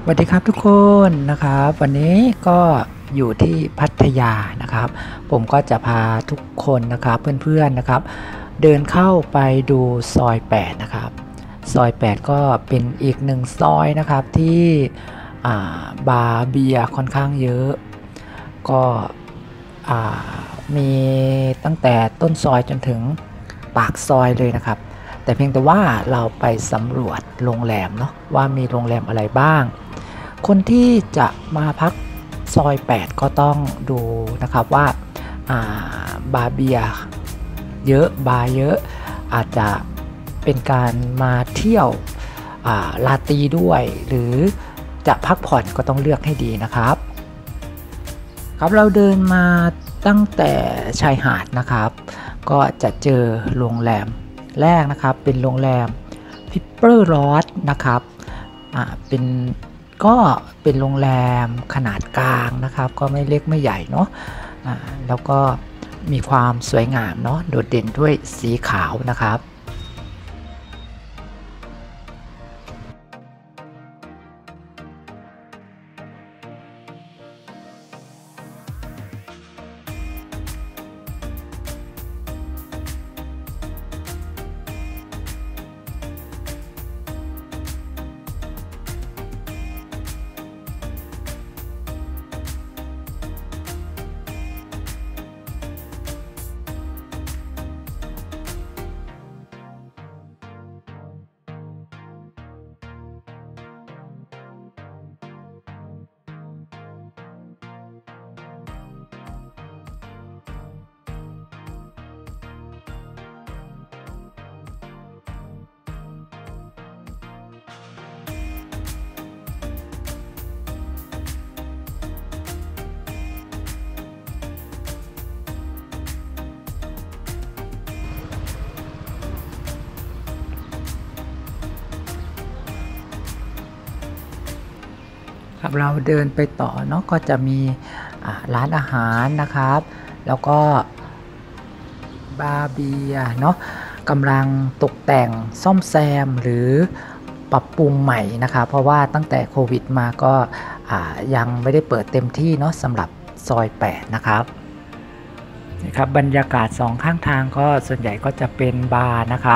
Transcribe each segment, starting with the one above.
สวัสดีครับทุกคนนะครับวันนี้ก็อยู่ที่พัทยานะครับผมก็จะพาทุกคนนะครับเพื่อนๆนะครับเดินเข้าไปดูซอย8นะครับซอย8ก็เป็นอีกหนึ่งซอยนะครับที่บาร์เบียร์ค่อนข้างเยอะก็อ่ามีตั้งแต่ต้นซอยจนถึงปากซอยเลยนะครับแต่เพียงแต่ว่าเราไปสำรวจโรงแรมเนาะว่ามีโรงแรมอะไรบ้างคนที่จะมาพักซอย8ก็ต้องดูนะครับว่าบาร์เบียร์เยอะบาร์เยอะอาจจะเป็นการมาเที่ยวลาตรีด้วยหรือจะพักผ่อนก็ต้องเลือกให้ดีนะครับครับเราเดินมาตั้งแต่ชายหาดนะครับก็จะเจอโรงแรมแรกนะครับเป็นโรงแรมพิปเปอร์ลอดนะครับเป็นก็เป็นโรงแรมขนาดกลางนะครับก็ไม่เล็กไม่ใหญ่เนาะแล้วก็มีความสวยงามเนาะโดดเด่นด้วยสีขาวนะครับครับเราเดินไปต่อเนาะก็จะมีร้านอาหารนะครับแล้วก็บาร์เบียเนาะกำลังตกแต่งซ่อมแซมหรือปรับปรุงใหม่นะครับเพราะว่าตั้งแต่โควิดมาก็ยังไม่ได้เปิดเต็มที่เนาะสำหรับซอย8นะครับนี่ครับบรรยากาศสองข้างทางก็ส่วนใหญ่ก็จะเป็นบาร์นะครับ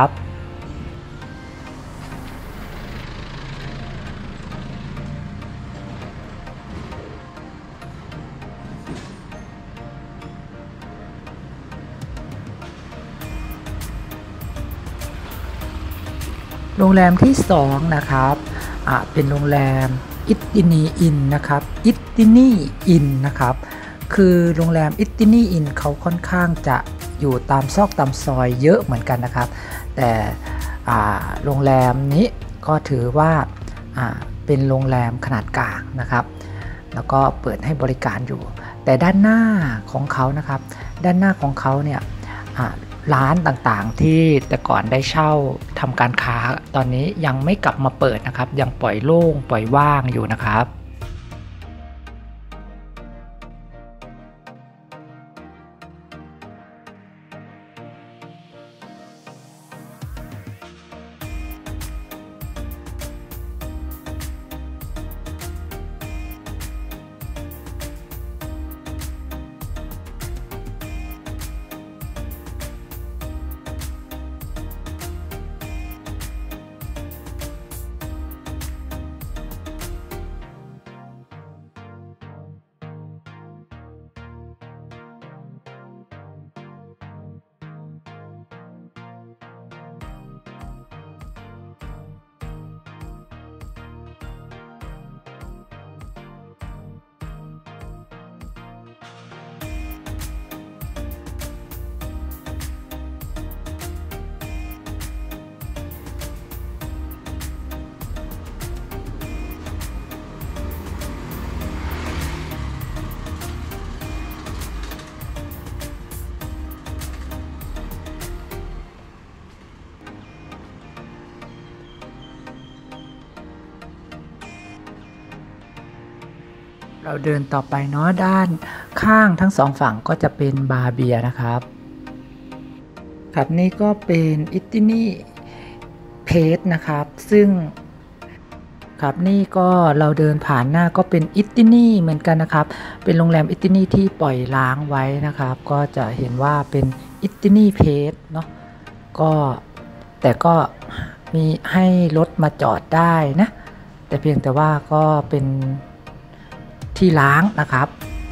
โรงแรมที่2นะครับเป็นโรงแรมอิตตินีอินนะครับอิตตินีอินนะครับคือโรงแรมอิตตินีอินเขาค่อนข้างจะอยู่ตามซอกตามซอยเยอะเหมือนกันนะครับแต่โรงแรมนี้ก็ถือว่าเป็นโรงแรมขนาดกลางนะครับแล้วก็เปิดให้บริการอยู่แต่ด้านหน้าของเขานะครับด้านหน้าของเขาเนี่ย ร้านต่างๆที่แต่ก่อนได้เช่าทำการค้าตอนนี้ยังไม่กลับมาเปิดนะครับยังปล่อยโล่งปล่อยว่างอยู่นะครับ เราเดินต่อไปเนาะด้านข้างทั้งสองฝั่งก็จะเป็นบาร์เบียร์นะครับครับนี่ก็เป็นอิตตินี่เพจนะครับซึ่งครับนี่ก็เราเดินผ่านหน้าก็เป็นอิตตินี่เหมือนกันนะครับเป็นโรงแรมอิตตินี่ที่ปล่อยร้างไว้นะครับก็จะเห็นว่าเป็นอิตตินี่เพจเนาะก็แต่ก็มีให้รถมาจอดได้นะแต่เพียงแต่ว่าก็เป็นที่ล้างนะครับ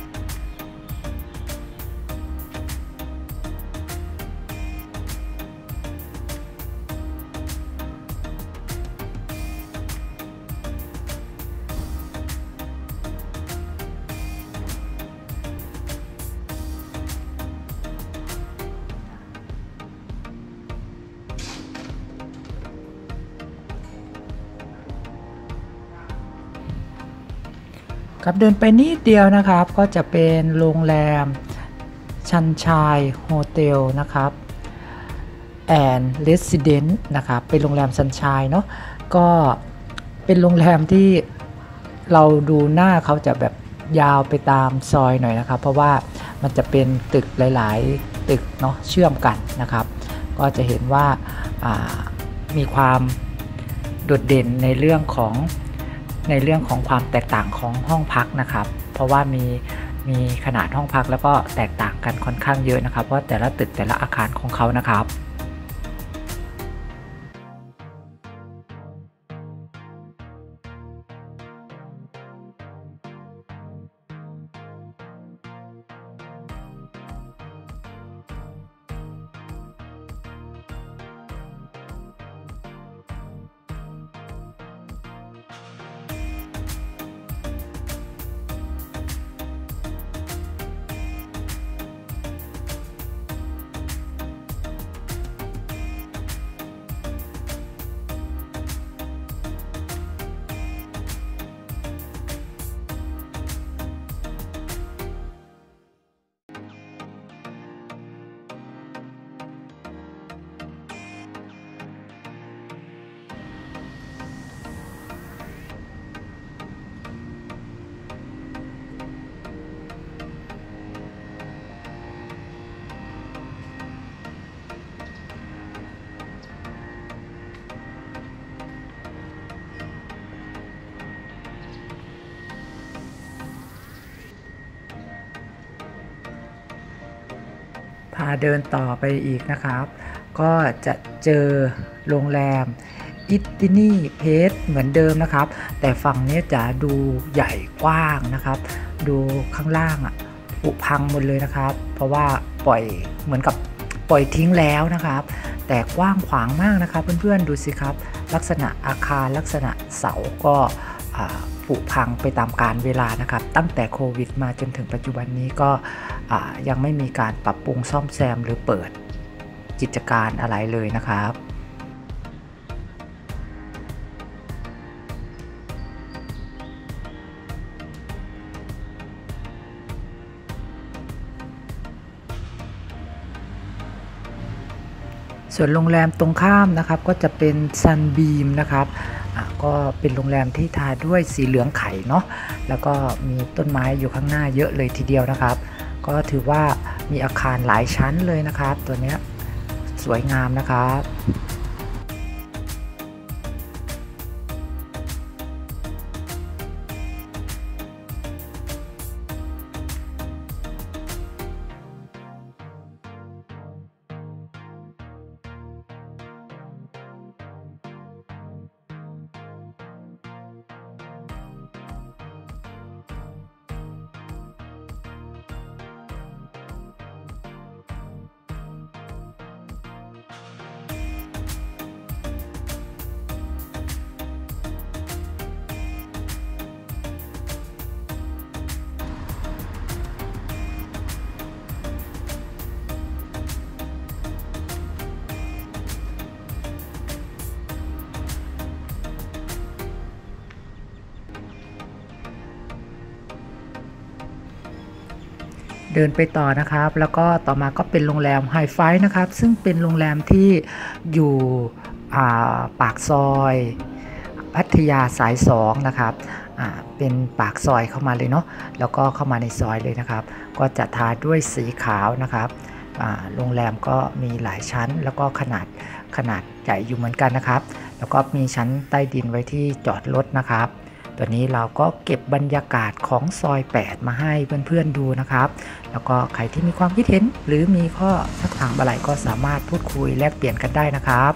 ครับเดินไปนิดเดียวนะครับก็จะเป็นโรงแรมชันชัยโฮเทลนะครับแอนด์เรสซิเดนต์นะครับเป็นโรงแรมชันชัยเนาะก็เป็นโรงแรมที่เราดูหน้าเขาจะแบบยาวไปตามซอยหน่อยนะครับเพราะว่ามันจะเป็นตึกหลายๆตึกเนาะเชื่อมกันนะครับก็จะเห็นว่ามีความโดดเด่นในเรื่องของความแตกต่างของห้องพักนะครับเพราะว่ามีขนาดห้องพักแล้วก็แตกต่างกันค่อนข้างเยอะนะครับเพราะแต่ละตึกแต่ละอาคารของเขานะครับพาเดินต่อไปอีกนะครับก็จะเจอโรงแรมอิตตินี่เพจเหมือนเดิมนะครับแต่ฝั่งนี้จะดูใหญ่กว้างนะครับดูข้างล่างผุพังหมดเลยนะครับเพราะว่าปล่อยเหมือนกับปล่อยทิ้งแล้วนะครับแต่กว้างขวางมากนะครับเพื่อนๆดูสิครับลักษณะอาคารลักษณะเสาก็ผุพังไปตามกาลเวลานะครับตั้งแต่โควิดมาจนถึงปัจจุบันนี้ก็ยังไม่มีการปรับปรุงซ่อมแซมหรือเปิดกิจการอะไรเลยนะครับส่วนโรงแรมตรงข้ามนะครับก็จะเป็นซันบีมนะครับก็เป็นโรงแรมที่ทาด้วยสีเหลืองไข่เนาะแล้วก็มีต้นไม้อยู่ข้างหน้าเยอะเลยทีเดียวนะครับก็ถือว่ามีอาคารหลายชั้นเลยนะครับตัวนี้สวยงามนะครับ เดินไปต่อนะครับแล้วก็ต่อมาก็เป็นโรงแรมไฮไฟนะครับซึ่งเป็นโรงแรมที่อยู่ปากซอยพัทยาสาย2นะครับเป็นปากซอยเข้ามาเลยเนาะแล้วก็เข้ามาในซอยเลยนะครับก็จะทาด้วยสีขาวนะครับโรงแรมก็มีหลายชั้นแล้วก็ขนาดใหญ่อยู่เหมือนกันนะครับแล้วก็มีชั้นใต้ดินไว้ที่จอดรถนะครับตัวนี้เราก็เก็บบรรยากาศของซอย8มาให้เพื่อนๆดูนะครับแล้วก็ใครที่มีความคิดเห็นหรือมีข้อสักถามอะไรก็สามารถพูดคุยแลกเปลี่ยนกันได้นะครับ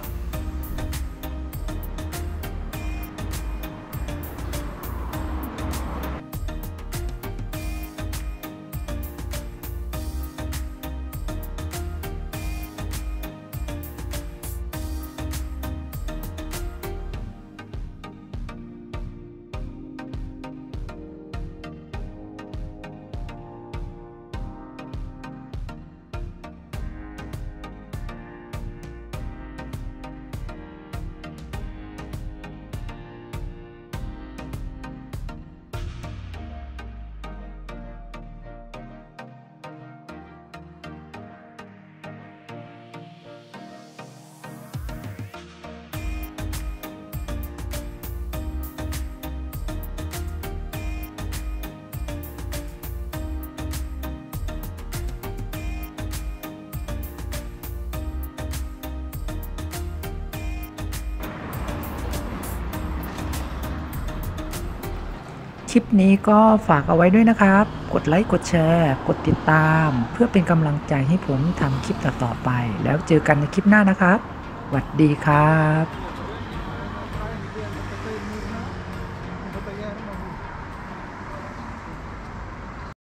คลิปนี้ก็ฝากเอาไว้ด้วยนะครับ กดไลค์ กดแชร์ กดติดตาม เพื่อเป็นกำลังใจให้ผมทำคลิปต่อๆไป แล้วเจอกันในคลิปหน้านะครับสวัสดีครับ